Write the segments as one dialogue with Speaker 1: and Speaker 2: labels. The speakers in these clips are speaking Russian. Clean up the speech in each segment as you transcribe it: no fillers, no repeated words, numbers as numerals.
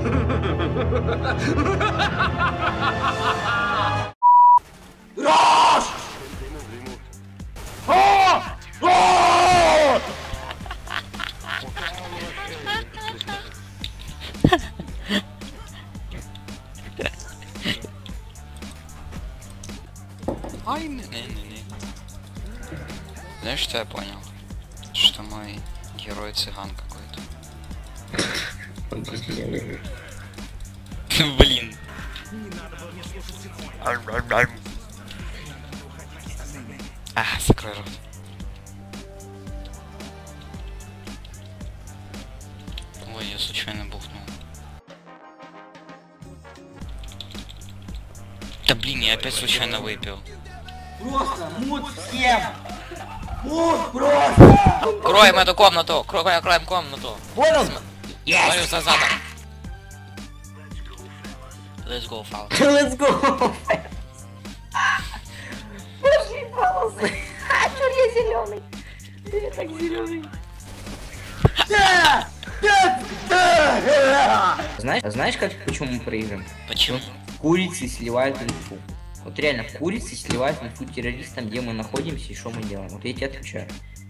Speaker 1: Раш!
Speaker 2: Ай, не. Знаешь, что я понял? Что мой герой цыган какой-то. Блин. Закрой рот. Ой, я случайно бухнул. Да блин, я опять случайно выпил.
Speaker 1: Просто мут всем! Мут просто!
Speaker 2: Кроем эту комнату! Кроем комнату!
Speaker 1: Понял?
Speaker 2: Говорю за задом. Let's go, Фал.
Speaker 1: Let's go! Божьи волосы! Чур я зеленый! Ты так зеленый! Знаешь, почему мы проиграем?
Speaker 2: Почему?
Speaker 1: Курицы сливают инфу. Вот реально, курицы сливают инфу террористам, где мы находимся и что мы делаем. Вот я тебе отвечаю.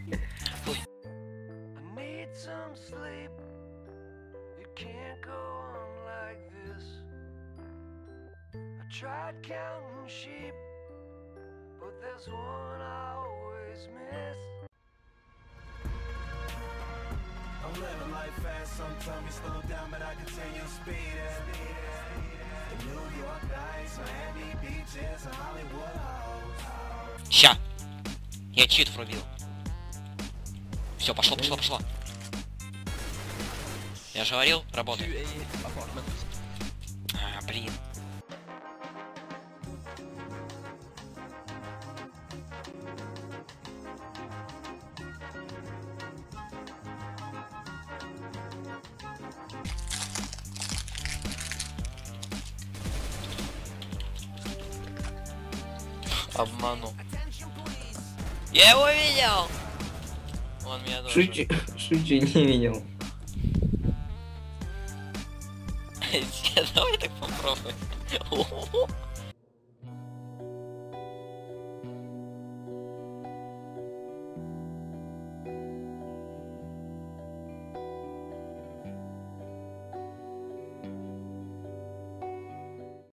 Speaker 3: I'm living life fast, some tell me slow down, but I continue speeding. The New York nights, Miami beaches, and Hollywood house.
Speaker 2: Ща! Я чит врубил. Все, пошло. Я же говорил, работает. Блин. Обманул. Я его видел! Он меня тоже.
Speaker 1: Шучу, не видел.
Speaker 2: Давай так попробуем.